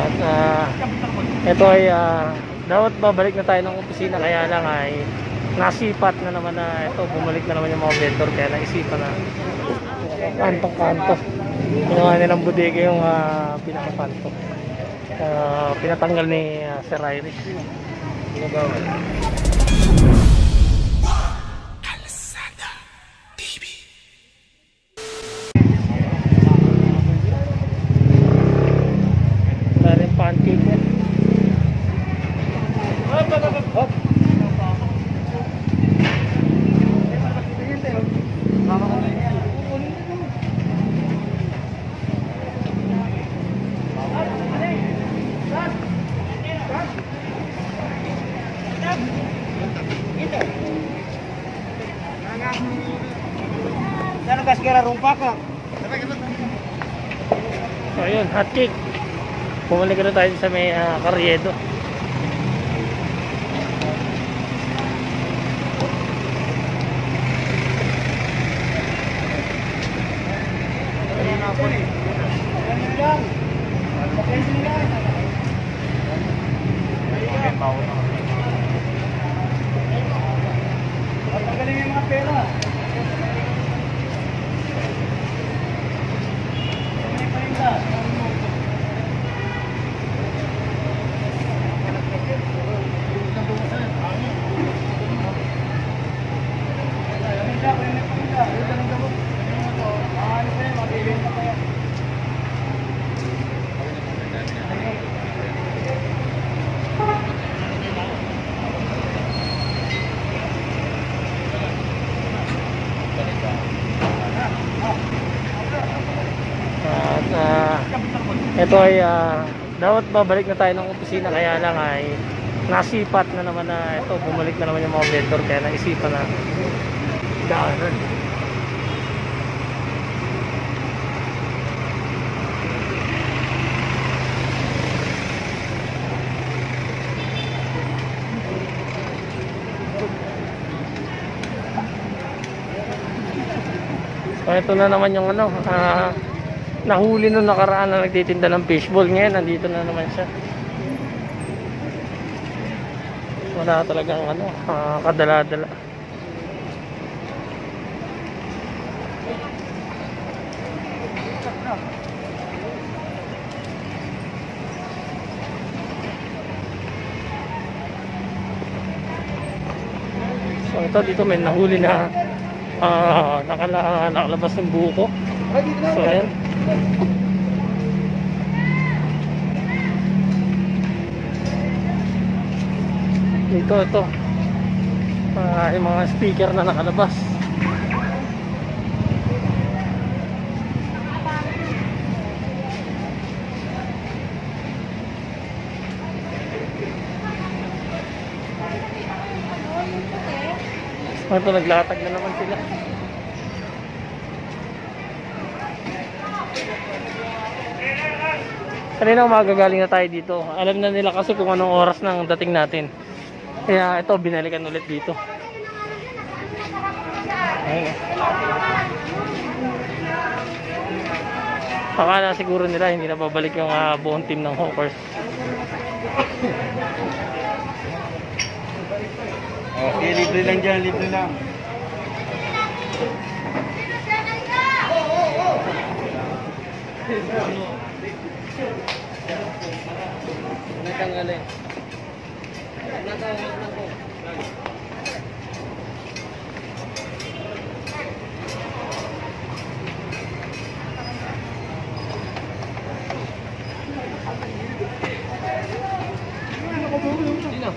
At ito ay dapat babalik na tayo ng opisina, kaya lang ay nasipat na naman na ito, bumalik na naman yung mga vendor, kaya naisipan na kantong-kanto ginawa nilang bodega yung pinakakanto. Pinatanggal ni Sir Irish. Kalsada TV. Daring pancake yan. Hop. So ayun, hot cake. Bumalik na tayo sa may Carriedo. Tanggalin yung mga pera. Ito ay dapat babalik na tayo ng opisina, kaya lang ay nasipat na naman na ito, bumalik na naman yung mga vendor, kaya naisipan na daanan. So ito na naman yung nahuli nung nakaraan na nagtitinda ng fishball. Ngayon nandito na naman siya. Wala talagang kadala-dala. So ito, dito may nahuli na nakalabas ng buko. So ayan. Dito ito yung mga speaker na nakalabas. Ito, naglatag na naman sila. Kanina umaga galing na tayo dito. Alam na nila kasi kung anong oras ng dating natin. Kaya ito, binalikan ulit dito. Ayun. Akala siguro nila hindi na babalik yung buong team ng Hawkers. Okay, libre lang dyan, libre lang. Natanggalin. Sino?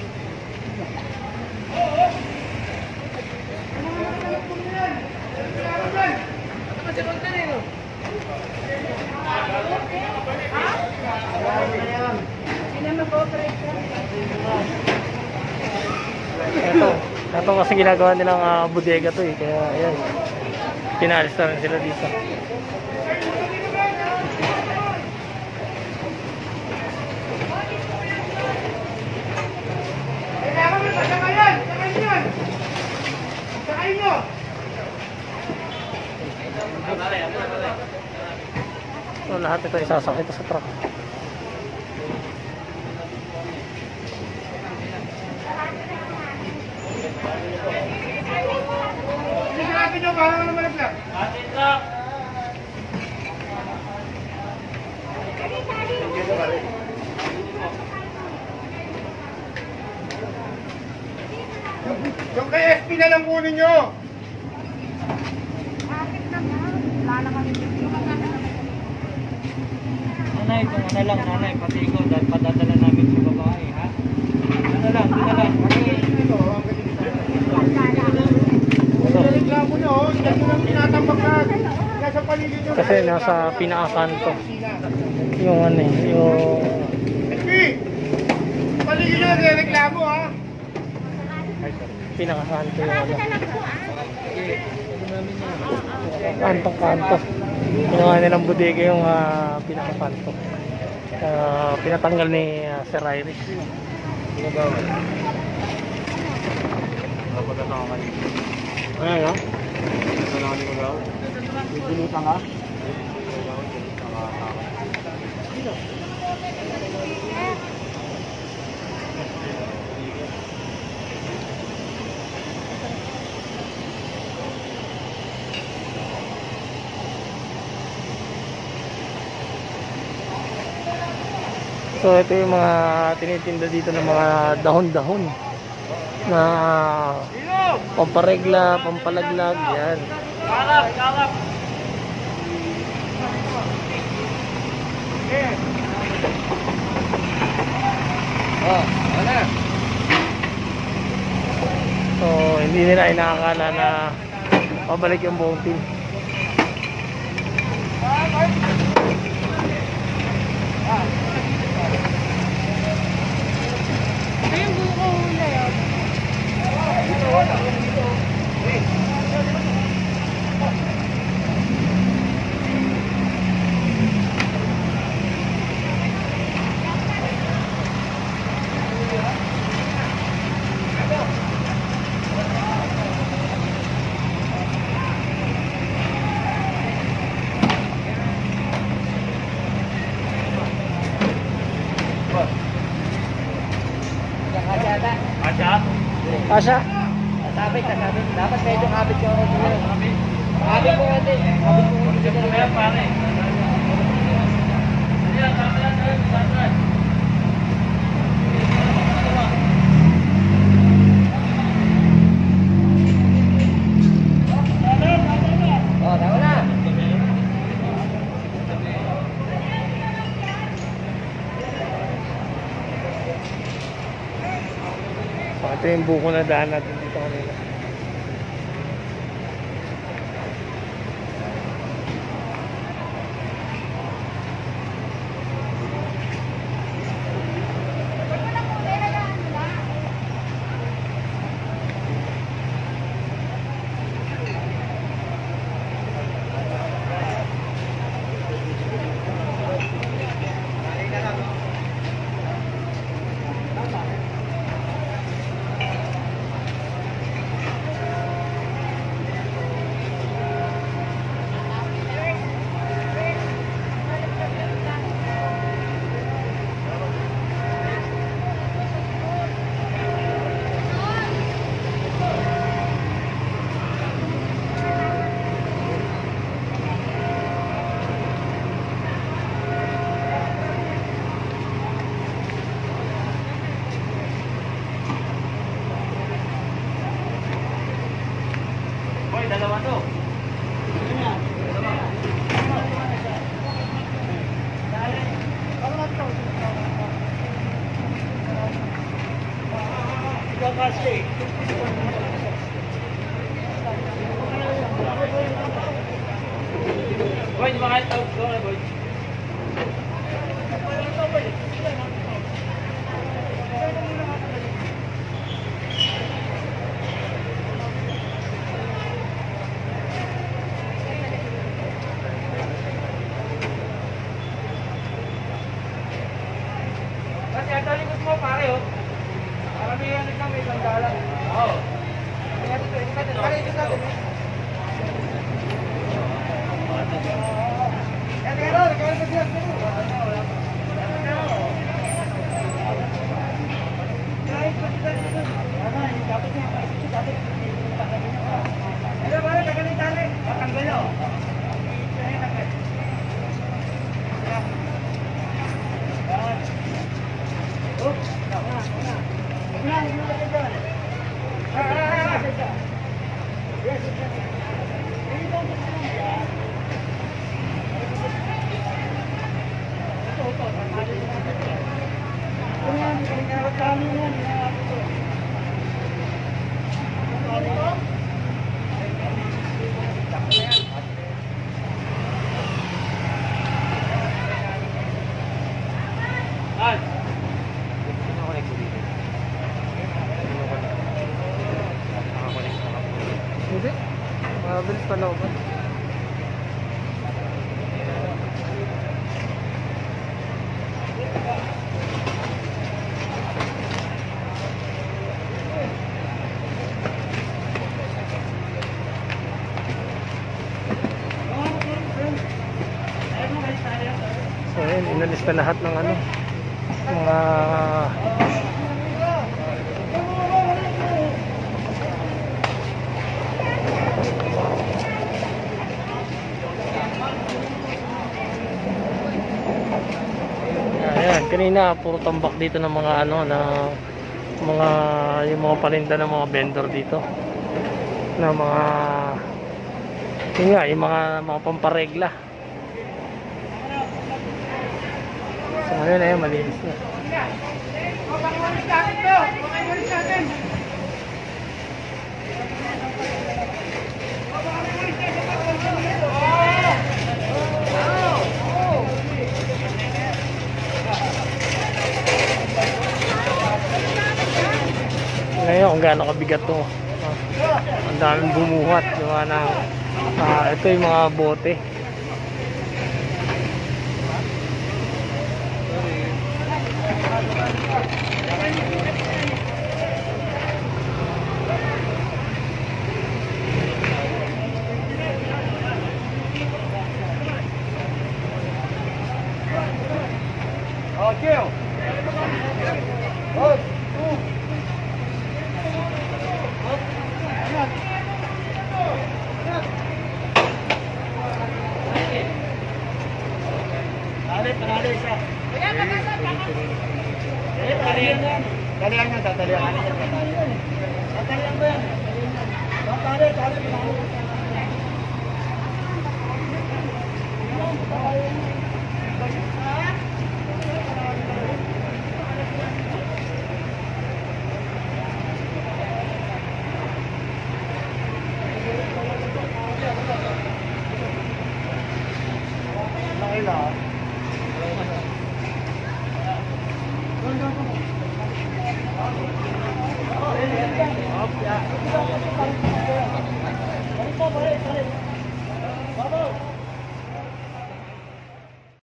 Ito kasi ginagawa nilang bodega to eh, kaya ayan, pinalis na rin sila dito. So lahat ito isasakay ito sa truck. Sinabi nyo, parang naman nag-vlog. Yung kay SP na lang kunin nyo. Nanay, kung ano lang, nanay, pati ikaw, dahil padadala namin sa babae, ha? Ano lang, ano lang. Reklamo nyo, dyan mo lang tinatambak na. Nasa paligid nyo. Kasi nasa pinakakanto. Yung ano eh, yung... SP! Paligid nyo nagre-reklamo ha. Pinakakanto yung ano. Kantong-kanto. Ginawa nilang bodega yung pinakakanto. Pinatanggal ni Sir Iris. Ayan ha? Binutan ka? So ito yung mga tinitinda dito ng mga dahon-dahon na pamparegla, pampalaglag, yan. So hindi nila inakakala na pabalik yung buong team. Ayun, buko na yun. Asya? Kasabit. Dapat medyo kabit yung ako dito. Kabit mo kasi. Kabit mo kasi. Kaya pare. Oh, tama na. So ito yung buko na daan natin dito kanina. Dalawa to. Ikaw kasi. Boy, di ba kahit out ko na, boy? Kasi ang talikod mo, pare, oh. Maramihan na kami, isang dalang. Oo. Kaya dito, pare, ito natin, eh. Hindi. Mabilis pa looban. So yun, inalis na lahat ng ano, mga ayan, kanina puro tambak dito ng mga ano na mga yung mga paninda ng mga vendor dito na mga yun nga, yung mga pamparegla. So ayun, ayun, malinis na. Ngayon kung gaano kabigat to. Ang daming bumuhat. Diba, na, ito yung mga bote. Okay. Oh. Panalo isa. Talihan yan, tatalihan. Tatalihan ba yan? Tali. Balik.